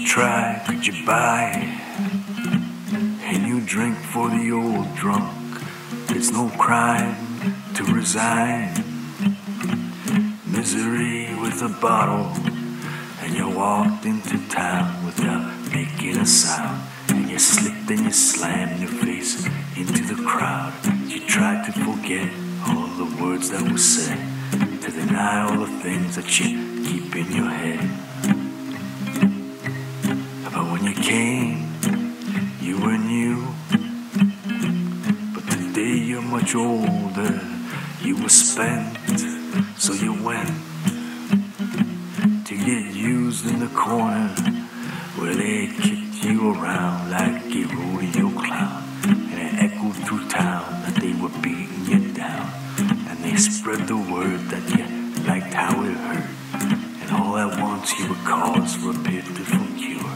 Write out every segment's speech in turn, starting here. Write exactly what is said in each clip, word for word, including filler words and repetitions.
try? Could you buy? And you drink for the old drunk. It's no crime to resign. Misery with a bottle, and you walked into town without making a sound. And you slipped and you slammed your face into the crowd. You tried to forget all the words that were said, to deny all the things that you keep in your head. But when you came, you were new. But today you're much older. You were spent, so you went to get used in the corner where they kicked you around like a rodeo clown. And it echoed through town that they were beating you down. And they spread the word that you liked how it hurt. And all at once you were cause for a pitiful cure.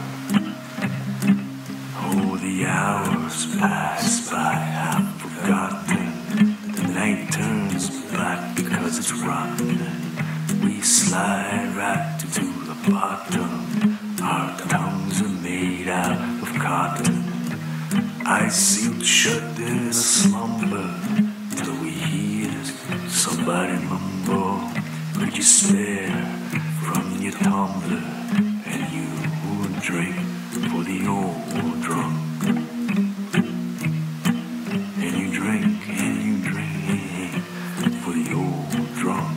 Oh, the hours pass by, I've forgotten. The night turns black because it's rotten. We slide right to the bottom. Our tongues are made out of cotton. Eyes sealed shut in a slumber till we hear somebody mumble. Could you spare from your tumbler? And you would drink for the old drunk. And you drink and you drink for the old drunk.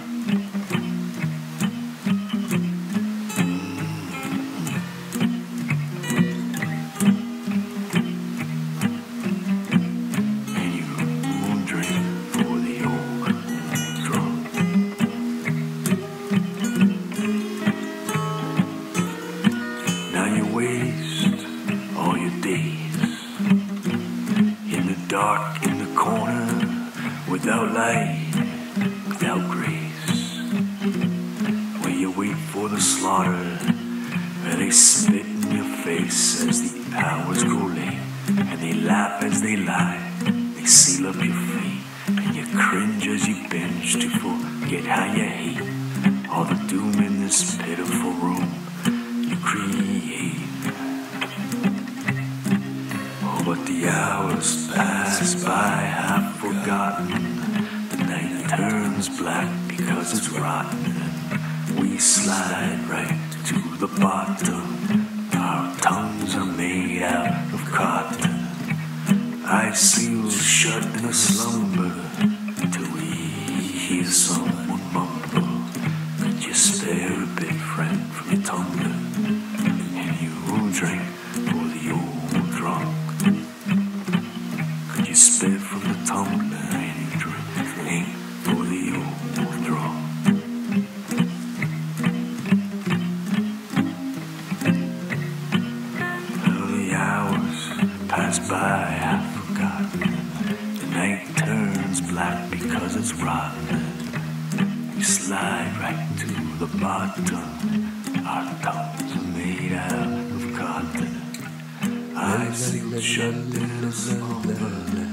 Waste all your days in the dark, in the corner, without light, without grace. Where you wait for the slaughter, where they spit in your face as the hours grow late, and they laugh as they lie. They seal up your fate, and you cringe as you binge to forget how you hate all the doom in this pitiful room you create. But the hours pass by, I've forgotten. The night turns black because it's rotten. We slide right to the bottom. Our tongues are made out of cotton. Eyes sealed shut in a slumber till we hear someone mumble. Could you spare a bit, friend, from your tumbler? And you will drink for the old drunk. You spit from the tumbler and you drink for the old drunk. Well, the hours pass by, I've forgotten. The night turns black because it's rotten. We slide right to the bottom. Our tongues are made out of cotton. Eyes sealed shut in a slumber.